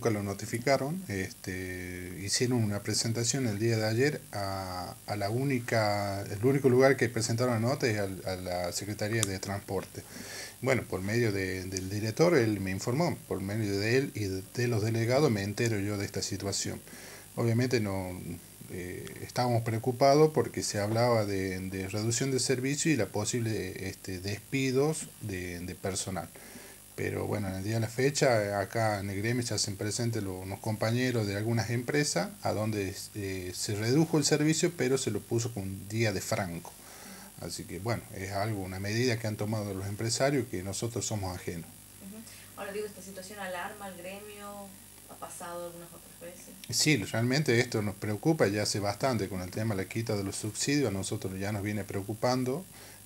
nunca lo notificaron, hicieron una presentación el día de ayer a el único lugar que presentaron la nota es a la Secretaría de Transporte. Bueno, por medio del director, él me informó, por medio de él y de los delegados me entero yo de esta situación. Obviamente no estábamos preocupados porque se hablaba de reducción de servicio y la posible despidos de personal. Pero bueno, en el día de la fecha, acá en el gremio se hacen presentes unos compañeros de algunas empresas a donde se redujo el servicio, pero se lo puso con un día de franco. Así que bueno, es algo, una medida que han tomado los empresarios que nosotros somos ajenos. Ujú. Ahora digo, esta situación alarma al gremio, ha pasado algunas otras veces. Sí, realmente esto nos preocupa ya hace bastante con el tema de la quita de los subsidios, a nosotros ya nos viene preocupando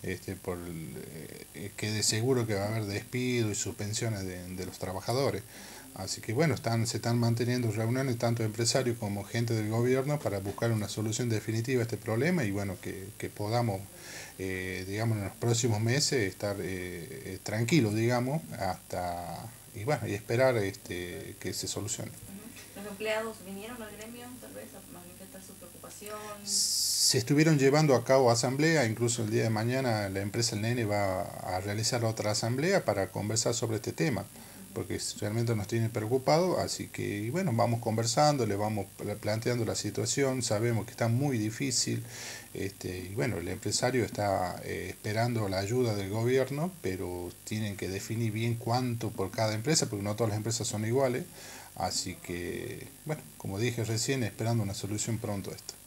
que de seguro que va a haber despido y suspensiones de los trabajadores. Así que bueno, se están manteniendo reuniones tanto empresarios como gente del gobierno para buscar una solución definitiva a este problema y bueno, que podamos, digamos, en los próximos meses estar tranquilos, digamos, y bueno, y esperar que se solucione. Ujú. ¿Los empleados vinieron al gremio tal vez a manifestar su preocupación? Se estuvieron llevando a cabo asamblea, incluso el día de mañana la empresa El Nene va a realizar otra asamblea para conversar sobre este tema, porque realmente nos tiene preocupado, así que y bueno, vamos conversando, le vamos planteando la situación, sabemos que está muy difícil, y bueno, el empresario está esperando la ayuda del gobierno, pero tienen que definir bien cuánto por cada empresa, porque no todas las empresas son iguales, así que bueno, como dije recién, esperando una solución pronto a esto.